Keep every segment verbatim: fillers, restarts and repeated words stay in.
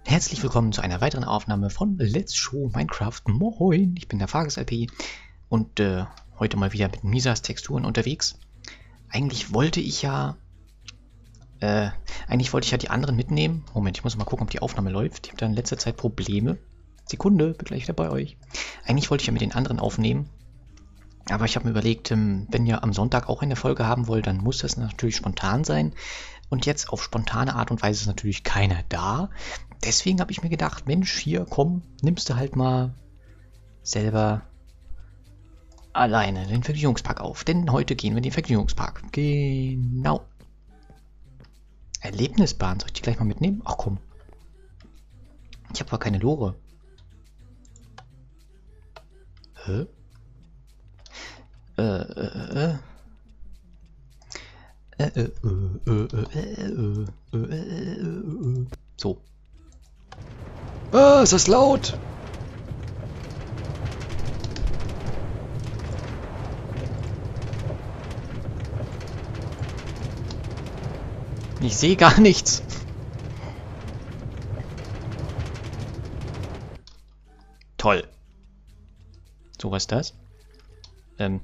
Herzlich willkommen zu einer weiteren Aufnahme von Let's Show Minecraft. Moin, ich bin der Fages L P und äh, heute mal wieder mit Misas Texturen unterwegs. Eigentlich wollte ich ja, äh, eigentlich wollte ich ja die anderen mitnehmen. Moment, ich muss mal gucken, ob die Aufnahme läuft. Ich habe da in letzter Zeit Probleme. Sekunde, bin gleich wieder bei euch. Eigentlich wollte ich ja mit den anderen aufnehmen. Aber ich habe mir überlegt, wenn ihr am Sonntag auch eine Folge haben wollt, dann muss das natürlich spontan sein. Und jetzt auf spontane Art und Weise ist natürlich keiner da. Deswegen habe ich mir gedacht, Mensch, hier, komm, nimmst du halt mal selber alleine den Vergnügungspark auf. Denn heute gehen wir in den Vergnügungspark. Genau. Erlebnisbahn, soll ich die gleich mal mitnehmen? Ach komm. Ich habe aber keine Lore. Hä? Äh, äh, äh. Äh, äh, äh, äh, äh, äh, äh, äh. So. Ah, ist das laut! Ich sehe gar nichts. Toll. So, was ist das? Ähm.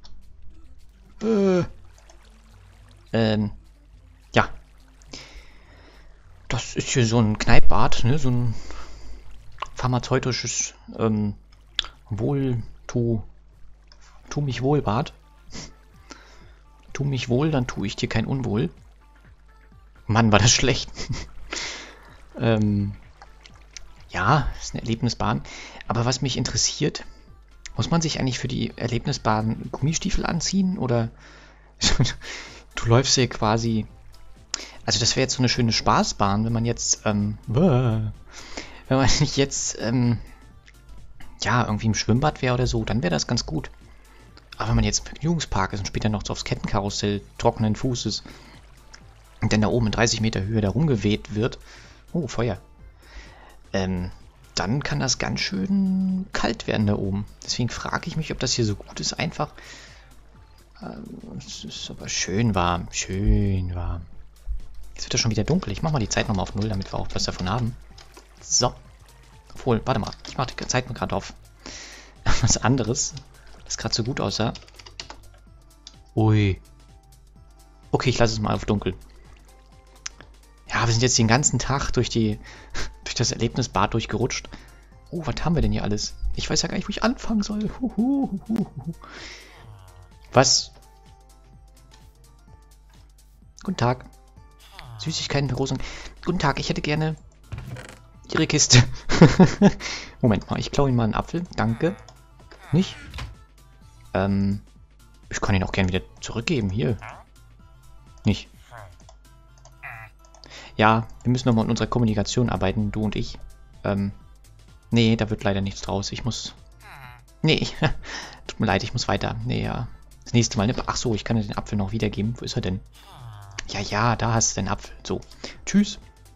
Äh. Ähm. Ja. Das ist hier so ein Kneippbad, ne? So ein pharmazeutisches ähm, Wohl, tu, tu mich wohl Bad. Tu mich wohl, dann tue ich dir kein Unwohl. Mann, war das schlecht. ähm, ja, ist eine Erlebnisbahn. Aber was mich interessiert, muss man sich eigentlich für die Erlebnisbahn Gummistiefel anziehen? Oder du läufst hier quasi... Also das wäre jetzt so eine schöne Spaßbahn, wenn man jetzt... Ähm, wenn man nicht jetzt... Ähm, ja, irgendwie im Schwimmbad wäre oder so, dann wäre das ganz gut. Aber wenn man jetzt im Vergnügungspark ist und später noch so aufs Kettenkarussell trockenen Fußes und dann da oben in dreißig Meter Höhe da rumgeweht wird, oh, Feuer, ähm, dann kann das ganz schön kalt werden da oben. Deswegen frage ich mich, ob das hier so gut ist, einfach. Ähm, es ist aber schön warm, schön warm. Jetzt wird es schon wieder dunkel. Ich mache mal die Zeit nochmal auf null, damit wir auch was davon haben. So. Obwohl, warte mal, ich mache die Zeit mal gerade auf was anderes, das gerade so gut aussah. Ui. Okay, ich lasse es mal auf dunkel. Ja, wir sind jetzt den ganzen Tag durch die durch das Erlebnisbad durchgerutscht. Oh, was haben wir denn hier alles? Ich weiß ja gar nicht, wo ich anfangen soll. Huhuhuhu. Was? Guten Tag. Süßigkeiten für Rosen. Guten Tag, ich hätte gerne Ihre Kiste. Moment mal, ich klaue Ihnen mal einen Apfel. Danke. Nicht? Ähm, ich kann ihn auch gerne wieder zurückgeben. Hier. Nicht. Ja, wir müssen nochmal an unserer Kommunikation arbeiten, du und ich. Ähm, nee, da wird leider nichts draus. Ich muss... Nee, tut mir leid, ich muss weiter. Nee, ja. Das nächste Mal, ne? Ach so, ich kann dir den Apfel noch wiedergeben. Wo ist er denn? Ja, ja, da hast du den Apfel. So. Tschüss.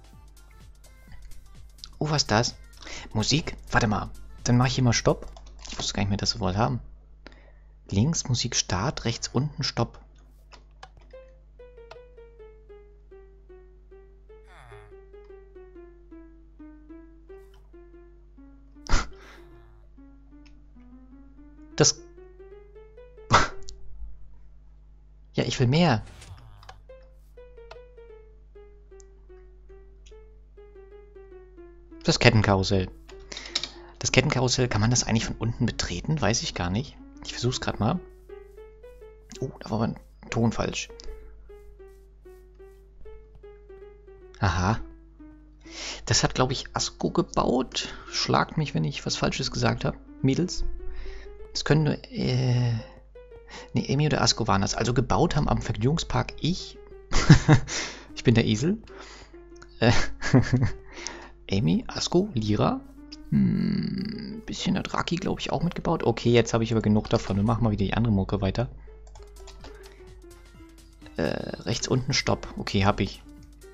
Oh, was ist das? Musik? Warte mal. Dann mache ich hier mal Stopp. Ich wusste gar nicht mehr, dass wir was haben. Links Musik Start, rechts unten Stopp. Das... Ja, ich will mehr. Das Kettenkarussell. Das Kettenkarussell, kann man das eigentlich von unten betreten? Weiß ich gar nicht. Ich versuche es gerade mal. Oh, da war mein Ton falsch. Aha. Das hat, glaube ich, Asko gebaut. Schlagt mich, wenn ich was Falsches gesagt habe. Mädels. Das können nur... Äh, ne, Amy oder Asko waren das. Also gebaut haben am Vergnügungspark ich. Ich bin der Esel. Äh... Amy, Asko, Lira. Hm, bisschen hat Raki, glaube ich, auch mitgebaut. Okay, jetzt habe ich aber genug davon. Wir machen mal wieder die andere Mucke weiter. Äh, rechts unten Stopp. Okay, habe ich.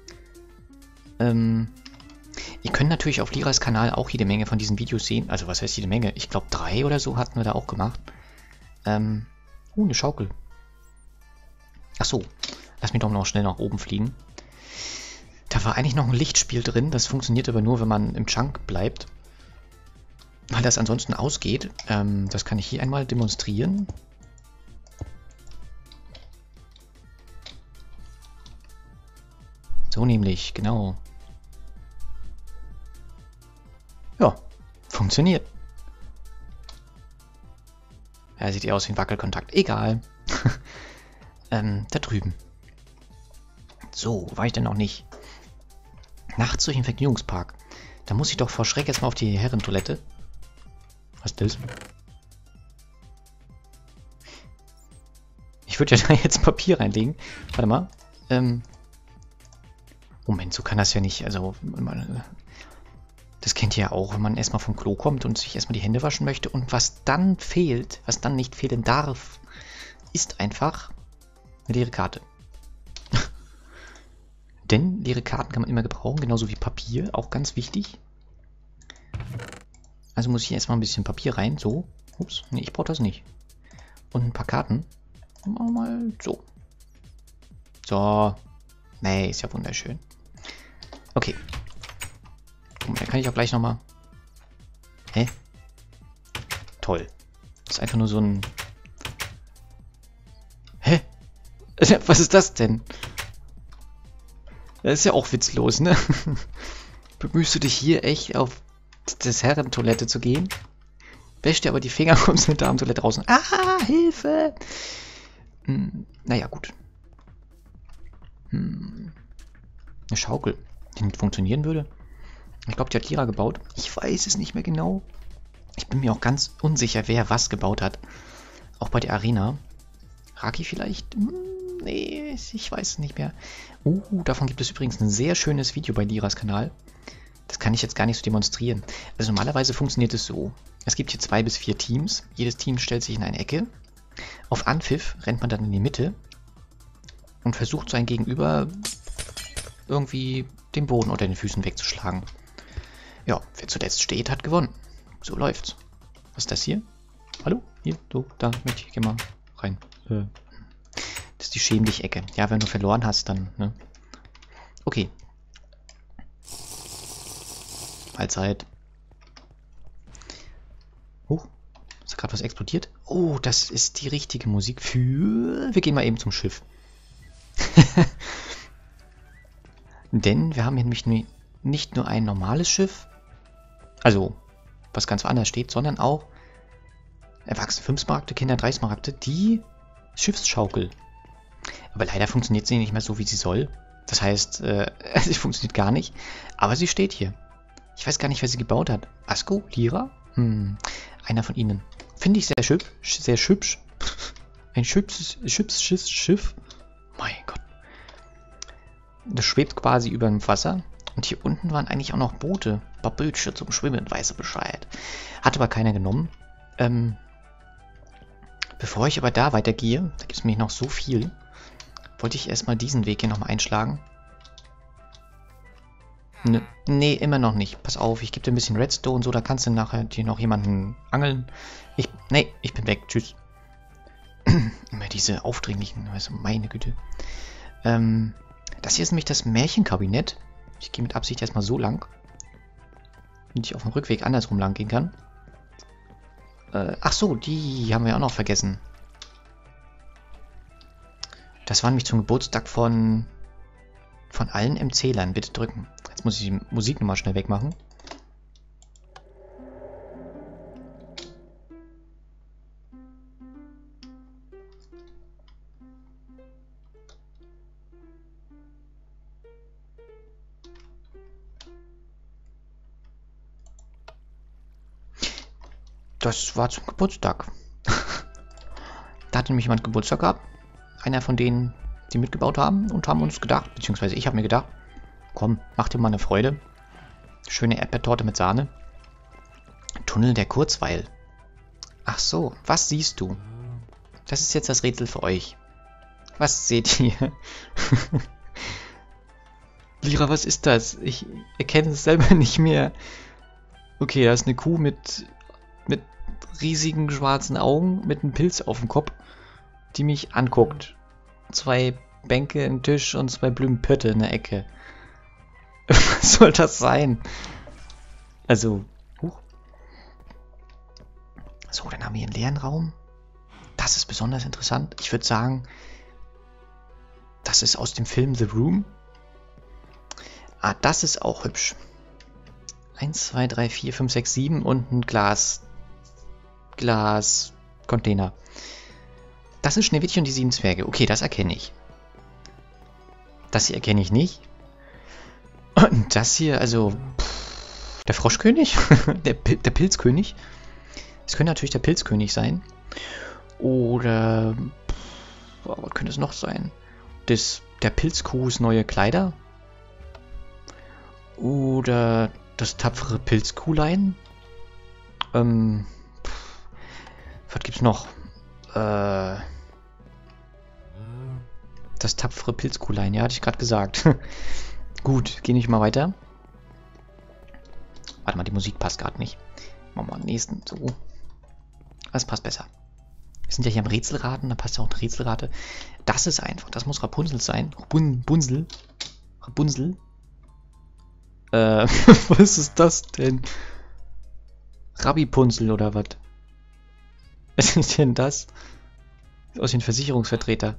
Ähm, ihr könnt natürlich auf Liras Kanal auch jede Menge von diesen Videos sehen. Also, was heißt jede Menge? Ich glaube, drei oder so hatten wir da auch gemacht. Ähm, oh, eine Schaukel. Ach so. Lass mich doch noch schnell nach oben fliegen. Da war eigentlich noch ein Lichtspiel drin. Das funktioniert aber nur, wenn man im Chunk bleibt. Weil das ansonsten ausgeht. Ähm, das kann ich hier einmal demonstrieren. So nämlich, genau. Ja, funktioniert. Ja, sieht eher aus wie ein Wackelkontakt. Egal. ähm, da drüben. So, war ich denn noch nicht? Nachts durch den Vergnügungspark. Da muss ich doch vor Schreck jetzt mal auf die Herrentoilette. Was ist das? Ich würde ja da jetzt Papier reinlegen. Warte mal. Ähm. Moment, so kann das ja nicht. Also, das kennt ihr ja auch, wenn man erstmal vom Klo kommt und sich erstmal die Hände waschen möchte. Und was dann fehlt, was dann nicht fehlen darf, ist einfach eine leere Karte. Denn leere Karten kann man immer gebrauchen, genauso wie Papier, auch ganz wichtig. Also muss ich erstmal ein bisschen Papier rein, so. Ups, nee, ich brauche das nicht. Und ein paar Karten. Machen wir mal so. So. Nee, ist ja wunderschön. Okay. Dann kann ich auch gleich nochmal... Hä? Toll. Das ist einfach nur so ein... Hä? Was ist das denn? Das ist ja auch witzlos, ne? Bemühst du dich hier echt auf das Herrentoilette zu gehen? Wäsch dir aber die Finger, kommst mit der Damentoilette draußen. Ah, Hilfe! Hm, naja, gut. Hm. Eine Schaukel, die nicht funktionieren würde. Ich glaube, die hat Lira gebaut. Ich weiß es nicht mehr genau. Ich bin mir auch ganz unsicher, wer was gebaut hat. Auch bei der Arena. Raki vielleicht? Hm, nee, ich weiß es nicht mehr. Uh, davon gibt es übrigens ein sehr schönes Video bei Liras Kanal. Das kann ich jetzt gar nicht so demonstrieren. Also normalerweise funktioniert es so. Es gibt hier zwei bis vier Teams. Jedes Team stellt sich in eine Ecke. Auf Anpfiff rennt man dann in die Mitte und versucht sein Gegenüber irgendwie den Boden unter den Füßen wegzuschlagen. Ja, wer zuletzt steht, hat gewonnen. So läuft's. Was ist das hier? Hallo? Hier, so, da möchte ich gerne mal rein. Äh, das ist die Schäm dich Ecke. Ja, wenn du verloren hast, dann, ne? Okay. Mahlzeit. Huch, ist gerade was explodiert? Oh, das ist die richtige Musik für... Wir gehen mal eben zum Schiff. Denn wir haben hier nämlich nicht nur ein normales Schiff, also was ganz woanders steht, sondern auch Erwachsene fünf Smaragde, Kinder drei Smaragde, die Schiffsschaukel. Aber leider funktioniert sie nicht mehr so, wie sie soll. Das heißt, äh, sie funktioniert gar nicht, aber sie steht hier. Ich weiß gar nicht, wer sie gebaut hat. Asko? Lira? Hm, einer von ihnen. Finde ich sehr hübsch. Sehr hübsch. Ein hübsches Schiffs Schiff. Mein Gott. Das schwebt quasi über dem Wasser. Und hier unten waren eigentlich auch noch Boote. Ein paar Bötchen zum Schwimmen, weiß er Bescheid. Hat aber keiner genommen. Ähm, bevor ich aber da weitergehe, da gibt es nämlich noch so viel, wollte ich erstmal diesen Weg hier nochmal einschlagen. Ne, nee, immer noch nicht. Pass auf, ich gebe dir ein bisschen Redstone, so, da kannst du nachher dir noch jemanden angeln. Ich, nee, ich bin weg. Tschüss. Immer diese aufdringlichen, also meine Güte. Ähm, das hier ist nämlich das Märchenkabinett. Ich gehe mit Absicht erstmal so lang, damit ich auf dem Rückweg andersrum lang gehen kann. Äh, ach so, die haben wir auch noch vergessen. Das war nämlich zum Geburtstag von von allen M C-Lern. Bitte drücken. Jetzt muss ich die Musik nochmal schnell wegmachen. Das war zum Geburtstag. Da hatte nämlich jemand Geburtstag gehabt. Einer von denen, die mitgebaut haben und haben uns gedacht, beziehungsweise ich habe mir gedacht, komm, mach dir mal eine Freude. Schöne Erdbeertorte mit Sahne. Tunnel der Kurzweil. Ach so, was siehst du? Das ist jetzt das Rätsel für euch. Was seht ihr? Lira, was ist das? Ich erkenne es selber nicht mehr. Okay, da ist eine Kuh mit, mit riesigen schwarzen Augen, mit einem Pilz auf dem Kopf, die mich anguckt. Zwei Bänke, ein Tisch und zwei Blumenpötte in der Ecke. Was soll das sein? Also, huch. So, dann haben wir einen leeren Raum. Das ist besonders interessant. Ich würde sagen, das ist aus dem Film The Room. Ah, das ist auch hübsch. eins, zwei, drei, vier, fünf, sechs, sieben und ein Glas. Glas. Container. Das ist Schneewittchen und die sieben Zwerge. Okay, das erkenne ich. Das hier erkenne ich nicht. Und das hier, also. Pff, der Froschkönig? der, der Pilzkönig? Es könnte natürlich der Pilzkönig sein. Oder. Pff, was könnte es noch sein? Das, der Pilzkuhs neue Kleider? Oder das tapfere Pilzkuhlein? Ähm. Pff, was gibt's noch? Äh. Das tapfere Pilzkuhlein, ja, hatte ich gerade gesagt. Gut, gehe ich mal weiter. Warte mal, die Musik passt gerade nicht. Machen wir mal den nächsten. So. Das passt besser. Wir sind ja hier am Rätselraten, da passt ja auch eine Rätselrate. Das ist einfach, das muss Rapunzel sein. Rabun Bunsel. Rapunzel. Äh, was ist das denn? Rabipunzel oder was? Was ist denn das? Sieht aus wie ein Versicherungsvertreter.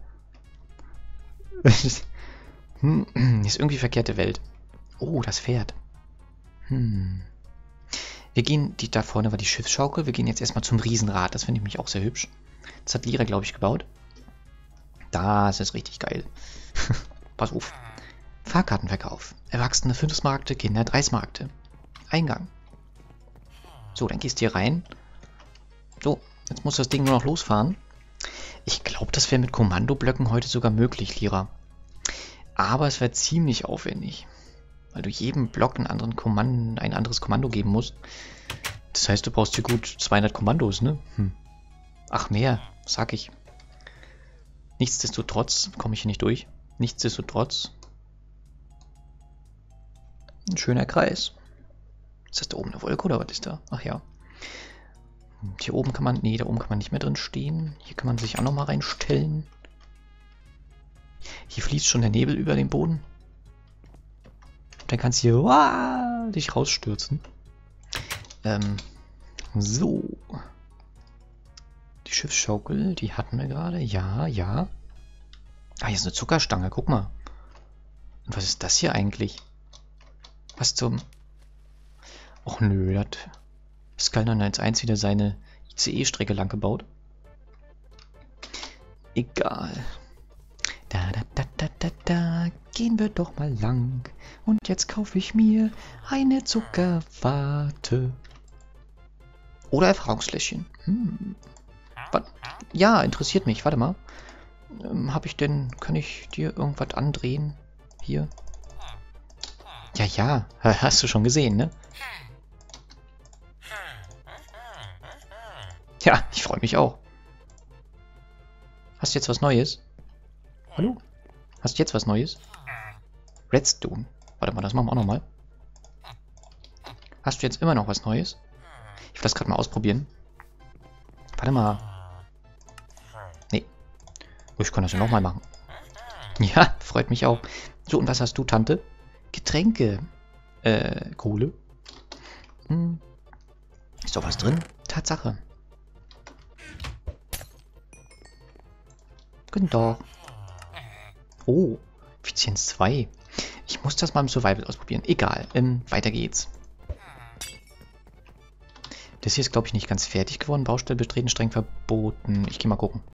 Hm, ist irgendwie verkehrte Welt. Oh, das Pferd. Hm. Wir gehen, die da vorne war die Schiffsschaukel. Wir gehen jetzt erstmal zum Riesenrad. Das finde ich mich auch sehr hübsch. Das hat Lira, glaube ich, gebaut. Das ist richtig geil. Pass auf. Fahrkartenverkauf. Erwachsene fünf Markte, Kinder drei Markte. Eingang. So, dann gehst du hier rein. So, jetzt muss das Ding nur noch losfahren. Ich glaube, das wäre mit Kommandoblöcken heute sogar möglich, Lira. Aber es wäre ziemlich aufwendig. Weil du jedem Block einen anderen Kommando, ein anderes Kommando geben musst. Das heißt, du brauchst hier gut zweihundert Kommandos, ne? Hm. Ach, mehr, sag ich. Nichtsdestotrotz komme ich hier nicht durch. Nichtsdestotrotz. Ein schöner Kreis. Ist das da oben eine Wolke oder was ist da? Ach ja. Hier oben kann man, nee, da oben kann man nicht mehr drin stehen. Hier kann man sich auch nochmal reinstellen. Hier fließt schon der Nebel über den Boden. Dann kannst du hier uah, dich rausstürzen. Ähm, so. Die Schiffsschaukel, die hatten wir gerade. Ja, ja. Ah, hier ist eine Zuckerstange, guck mal. Und was ist das hier eigentlich? Was zum... Och nö, das... Skal neun eins eins wieder seine I C E-Strecke lang gebaut. Egal. Da, da, da, da, da, da, gehen wir doch mal lang. Und jetzt kaufe ich mir eine Zuckerwatte. Oder Erfahrungsfläschchen. Hm. Ja, interessiert mich. Warte mal. Ähm, hab ich denn... Kann ich dir irgendwas andrehen? Hier. Ja, ja. Hast du schon gesehen, ne? Ja, ich freue mich auch. Hast du jetzt was Neues? Hallo? Hast du jetzt was Neues? Redstone. Warte mal, das machen wir auch nochmal. Hast du jetzt immer noch was Neues? Ich will das gerade mal ausprobieren. Warte mal. Nee. Oh, ich kann das ja nochmal machen. Ja, freut mich auch. So, und was hast du, Tante? Getränke. Äh, Kohle. Hm. Ist doch was drin? Tatsache. Guten Tag. Oh, Effizienz zwei. Ich muss das mal im Survival ausprobieren. Egal, ähm, weiter geht's. Das hier ist, glaube ich, nicht ganz fertig geworden. Baustelle betreten, streng verboten. Ich gehe mal gucken.